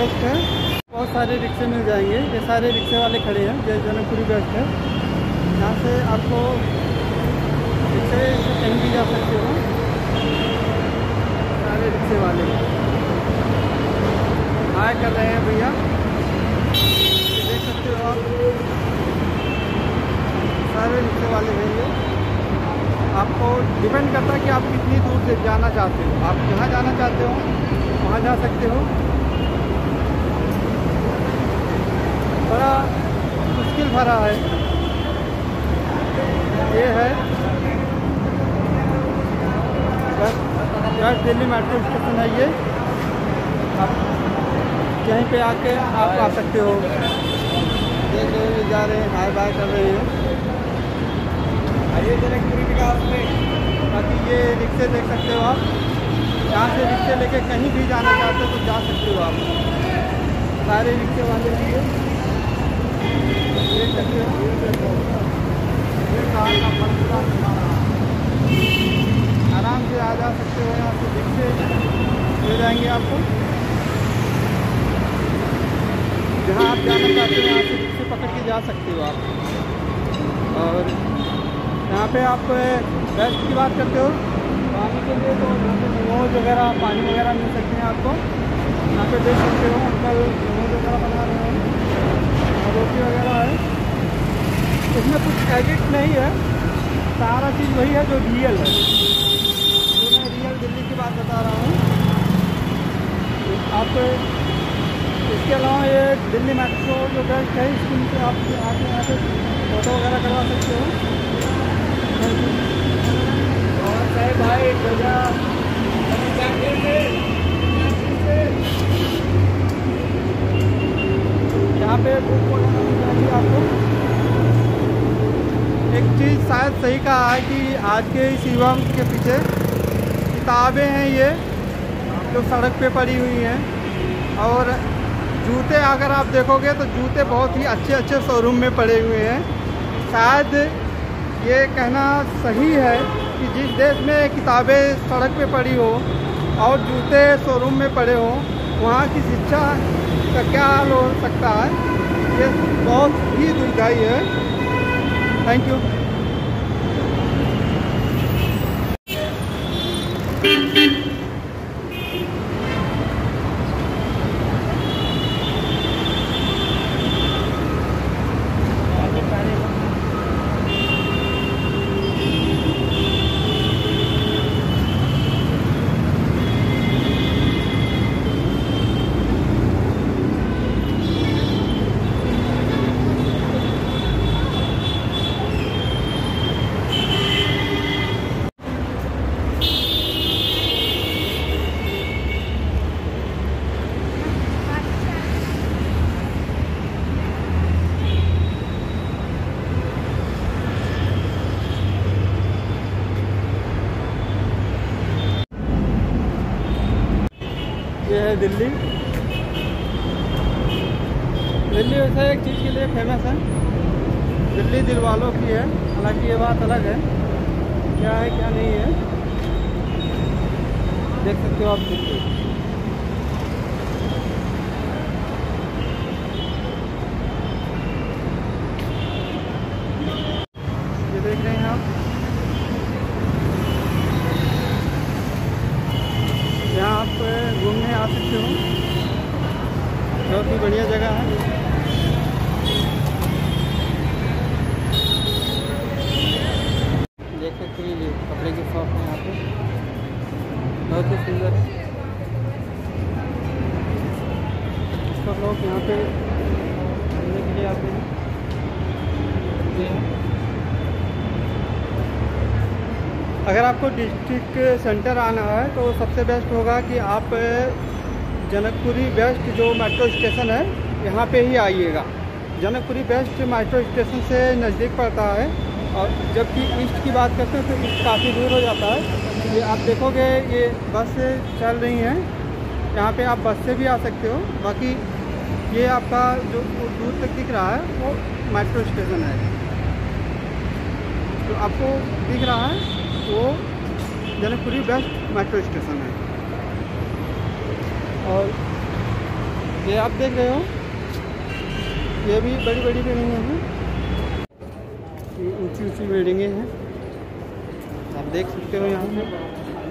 Best है। बहुत सारे रिक्शे मिल जाएंगे, ये सारे रिक्शे वाले खड़े हैं। ये जनकपुरी बेस्ट है, यहाँ से आपको रिक्शे से कहीं भी जा सकते हो। सारे रिक्शे वाले हाय कर रहे हैं भैया, देख सकते हो आप। सारे रिक्शे वाले हैं ये। आपको डिपेंड करता है कि आप कितनी दूर से जाना चाहते हो। आप जहाँ जाना चाहते हो वहाँ जा सकते हो। बड़ा मुश्किल भरा है ये है बस दिल्ली मेट्रो स्टेशन है ये। आप यहीं पे आके आप आ सकते हो। देख रहे जा रहे हैं, हाय बाय कर रहे हैं। आइए जनकपुरी विकास में। बाकी ये रिक्शे देख सकते हो आप, यहाँ से रिक्शे लेके कहीं भी जाना चाहते हो तो जा सकते हो आप। सारे रिक्शे वाले भी देख सकते हो। आराम से आ जा सकते हो, यहाँ से रिक्शे मिल जाएंगे आपको। जहाँ आप जाना चाहते हो यहाँ से रिक्शे पकड़ के जा सकते हो आप। और यहाँ पे आप बेस्ट की बात करते हो पानी के लिए तो यहाँ पे मोमोज वगैरह, पानी वगैरह मिल सकते हैं आपको। यहाँ पे देख सकते हो अंकल मोमोज वगैरह बना रहे हैं और रोटी वगैरह है। इसमें कुछ एडिट नहीं है, सारा चीज़ वही है जो रियल है। तो मैं रियल दिल्ली की बात बता रहा हूँ। आप इसके अलावा ये दिल्ली मेट्रो जो बेस्ट है, इसके नीचे आप आके यहाँ पे फोटो वगैरह करवा सकते हो। और भाई यहाँ पे बुक वगैरह मिल जाएगी आपको। एक चीज़ शायद सही कहा है कि आज के इस युवा के पीछे किताबें हैं ये जो सड़क पे पड़ी हुई हैं। और जूते अगर आप देखोगे तो जूते बहुत ही अच्छे अच्छे शोरूम में पड़े हुए हैं। शायद ये कहना सही है कि जिस देश में किताबें सड़क पे पड़ी हो और जूते शोरूम में पड़े हो, वहाँ की शिक्षा का क्या हाल हो सकता है। ये बहुत ही दुखदायी है। Thank you. ये है दिल्ली। दिल्ली वैसे एक चीज़ के लिए फेमस है, दिल्ली दिल वालों की है। हालांकि ये बात अलग है, क्या है क्या नहीं है देख सकते हो आप। दिल्ली ये देख रहे हैं आप, यहाँ आप घूमने आ सकते हो। बहुत ही बढ़िया जगह है। देख सकते हैं ये कपड़े की शॉप है यहाँ पे, बहुत ही सुंदर है। सब लोग यहाँ पे घूमने के लिए आते हैं। अगर आपको डिस्ट्रिक्ट सेंटर आना है तो सबसे बेस्ट होगा कि आप जनकपुरी बेस्ट जो मेट्रो स्टेशन है यहाँ पे ही आइएगा। जनकपुरी बेस्ट मेट्रो स्टेशन से नज़दीक पड़ता है। और जबकि ईस्ट की बात करते हैं तो ईस्ट काफ़ी दूर हो जाता है। ये आप देखोगे ये बस चल रही हैं, यहाँ पे आप बस से भी आ सकते हो। बाकी ये आपका जो दूर तक दिख रहा है वो मेट्रो स्टेशन है, तो आपको दिख रहा है वो जनकपुरी बेस्ट मेट्रो स्टेशन है। और ये आप देख रहे हो, ये भी बड़ी बड़ी बिल्डिंगें हैं, ये ऊंची ऊंची बिल्डिंगें हैं, आप देख सकते हो यहाँ पे।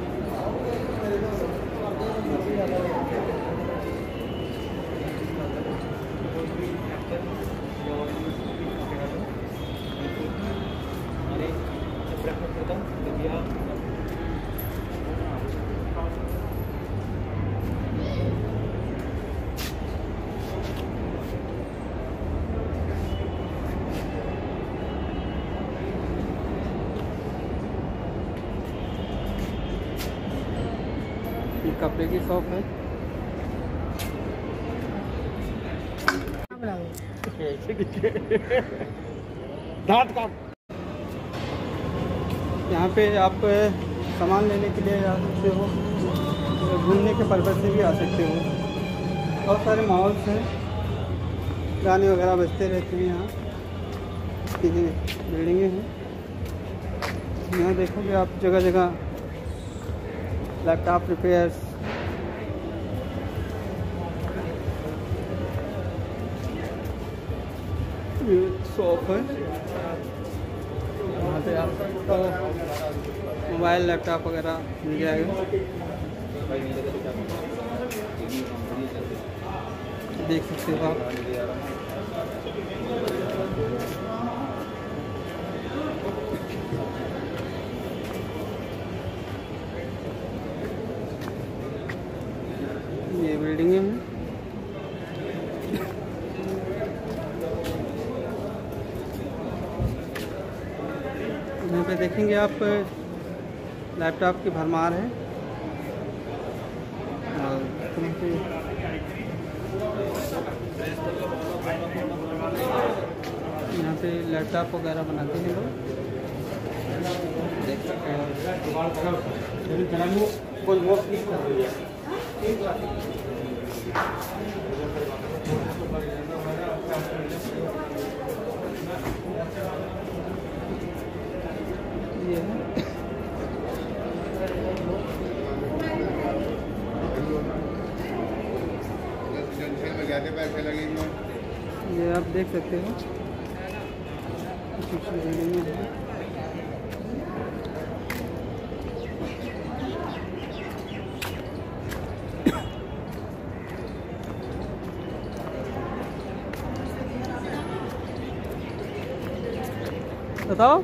ये कपड़े की शॉप है। दांत काट। यहाँ पे आप सामान लेने के लिए आ सकते हो, घूमने के पर्पज़ से भी आ सकते हो। बहुत सारे मॉल्स हैं, गाने वगैरह बजते रहते हैं यहाँ। बिल्डिंगें हैं, यहाँ देखोगे आप जगह जगह लैपटॉप रिपेयर्स, शॉप है। यहाँ पे आपको मोबाइल लैपटॉप वगैरह मिल जाएगा, देख सकते हो आप। ये बिल्डिंगें हैं, यहाँ पे देखेंगे आप लैपटॉप की भरमार है। और यहाँ पे लैपटॉप वगैरह बनाते हैं लोग, देख सकते हैं। ये पैसे लगेंगे, ये आप देख सकते हो। बताओ।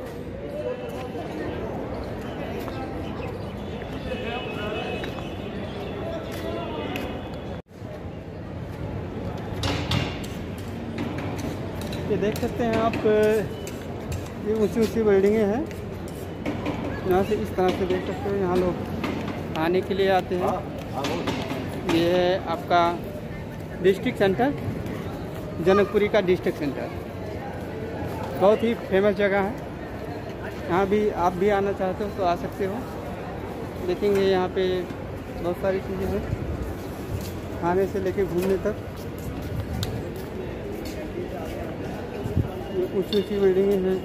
ये देख सकते हैं आप, ये ऊंची ऊंची बिल्डिंगें हैं। यहाँ से इस तरह से देख सकते हो, यहाँ लोग आने के लिए आते हैं। ये है आपका डिस्ट्रिक्ट सेंटर, जनकपुरी का डिस्ट्रिक्ट सेंटर, बहुत ही फेमस जगह है। यहाँ भी आप भी आना चाहते हो तो आ सकते हो। देखेंगे यहाँ पे बहुत सारी चीज़ें हैं, खाने से लेके घूमने तक। ऊँची ऊँची बिल्डिंगें हैं।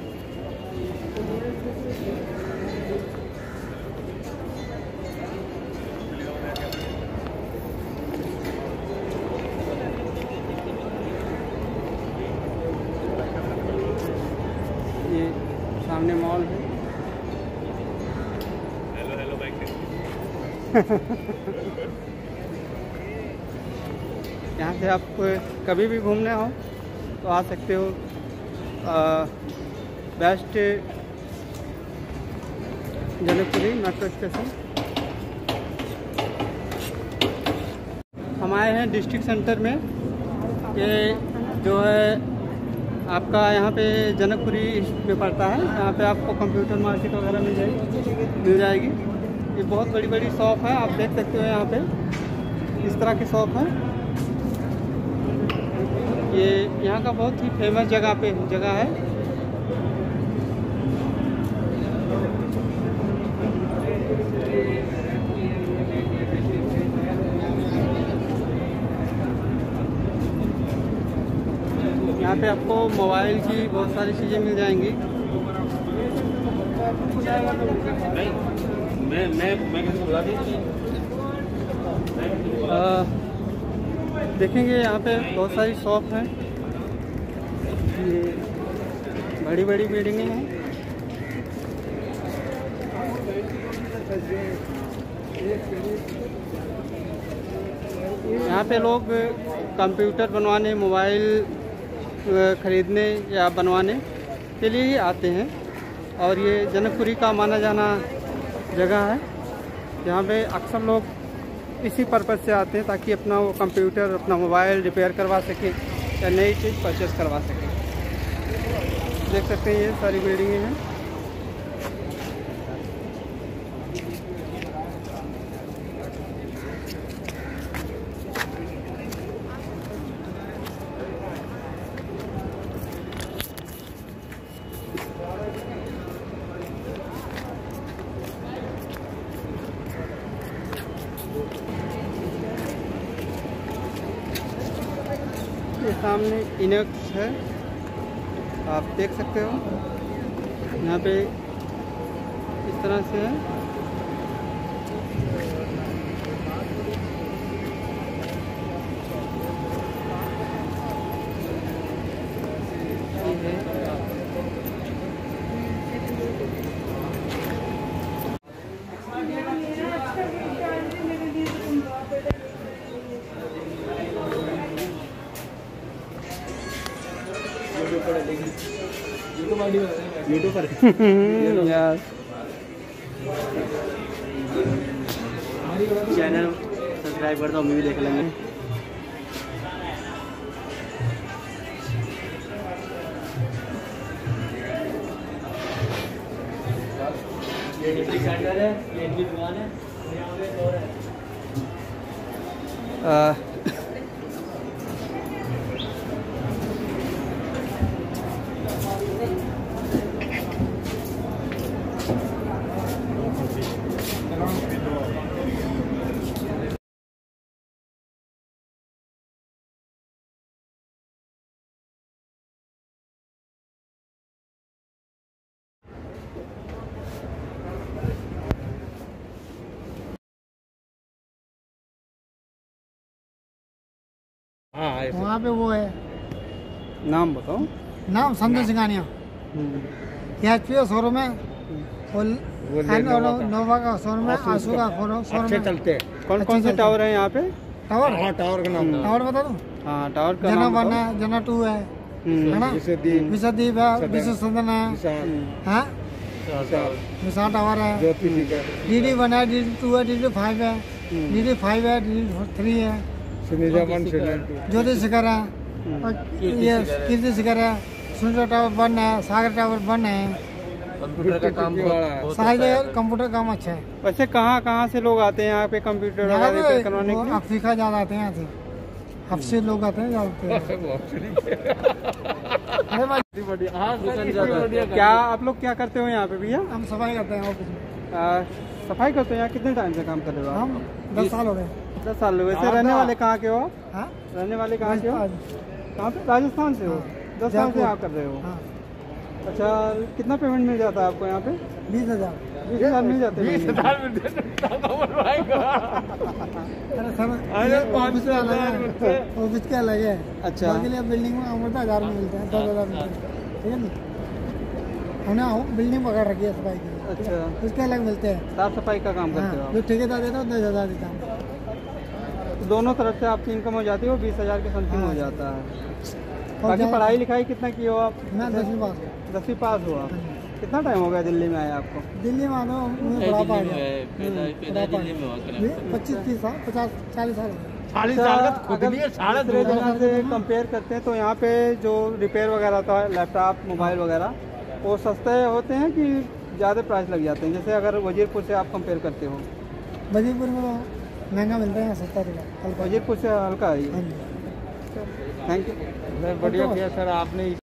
ये सामने मॉल है। हेलो हेलो बाइक यहाँ से आप कभी भी घूमने हो तो आ सकते हो। West Janakpuri metro station. हम आए हैं डिस्ट्रिक्ट सेंटर में। ये जो है आपका यहाँ पे जनकपुरी में पड़ता है। यहाँ पे आपको कंप्यूटर मार्केट वगैरह मिल जाएगी। ये बहुत बड़ी बड़ी शॉप है, आप देख सकते हो। यहाँ पे इस तरह की शॉप है। ये यहाँ का बहुत ही फेमस जगह है। यहाँ पे आपको मोबाइल की बहुत सारी चीज़ें मिल जाएंगी। मैं किसी को बुला देखेंगे यहाँ पे बहुत सारी शॉप हैं, ये बड़ी बड़ी बिल्डिंगें हैं। यहाँ पे लोग कंप्यूटर बनवाने, मोबाइल ख़रीदने या बनवाने के लिए ही आते हैं। और ये जनकपुरी का माना जाना जगह है, यहाँ पे अक्सर लोग इसी पर्पज़ से आते हैं ताकि अपना वो कंप्यूटर, अपना मोबाइल रिपेयर करवा सकें या नई चीज़ परचेस करवा सकें। देख सकते हैं ये सारी बिल्डिंगें हैं। ये सामने इनक्स है, आप देख सकते हो। यहाँ पे इस तरह से है। यूट्यूबर यार, चैनल सब्सक्राइब कर दो, हम भी देख लेंगे। वहाँ पे वो है, नाम बताओ। नाम संजय सिंघानिया, PHP शोरूम है और नोवा का शोरूम है, आशू का शोरूम है। चलते हैं। कौन कौन से टावर है यहाँ पे? टावर, टावर का नाम, टावर बता दूँ? हाँ, टावर का जना 1 है, जना 2 है ना, विश्वदीप है, विश्व सदन है, हाँ विशाल टावर है, DD 1 है, DD 2 है, DD 5 है, DD 5 है, DD 3 है, ज्योति शिखर है, ये कीर्ति शिखर है, सुंदर टावर 1 है, सागर टावर 1 है। कंप्यूटर का काम सारे कंप्यूटर काम अच्छा है। वैसे कहाँ से लोग आते हैं यहाँ पे कंप्यूटर रिपेयर करवाने के लिए? अफ्रीका ज़्यादा आते हैं, यहाँ से हफ्से लोग आते हैं क्या आप लोग क्या करते हो यहाँ पे भैया? हम सफाई करते हैं ऑफिस में। सफाई करते हो यहाँ? कितने टाइम से काम कर रहे हो? हम 10 साल हो गए। 10 साल हो गए। वैसे रहने वाले कहाँ के हो? हाँ, रहने वाले कहाँ के हो? कहाँ पे? राजस्थान से हो? 10 साल से आप कर रहे हो? अच्छा, कितना पेमेंट मिल जाता है आपको यहाँ पे? 20,000। 20,000 मिल जाते हैं? 20,000 ऑफिस के अलग है। अच्छा, बाकी लिए बिल्डिंग में अमृता 1000 में मिलते हैं, 10,000 मिलते हैं, ठीक है ना। हमने बिल्डिंग पकड़ रखी है सफाई की। अच्छा, उसके अलग मिलते हैं। साफ सफाई का काम करते हो आप? जो ठेकेदार देता है 10,000 देता हूँ। तो दोनों तरफ से आपकी इनकम हो जाती है, वो 20,000 के समथिंग हो जाता है। बाकी पढ़ाई लिखाई कितना की हो आप? मैं 10वीं पास। 10वीं पास हो आप? कितना टाइम हो गया दिल्ली में आए आपको? दिल्ली में आना बुढ़ापा आ गया। 25-30 साल, 50-40 साल। 40 साल दूसरे जगह से कंपेयर करते हैं तो यहाँ पे जो रिपेयर वगैरह होता है, लैपटॉप, मोबाइल वगैरह, वो सस्ते होते हैं कि ज़्यादा प्राइस लग जाते हैं? जैसे अगर वजीरपुर से आप कंपेयर करते हो? वजीरपुर में महंगा मिलता है, सस्ता मिलता है। वजीरपुर से हल्का है। हाँ जी, थैंक यू। बढ़िया किया सर आपने।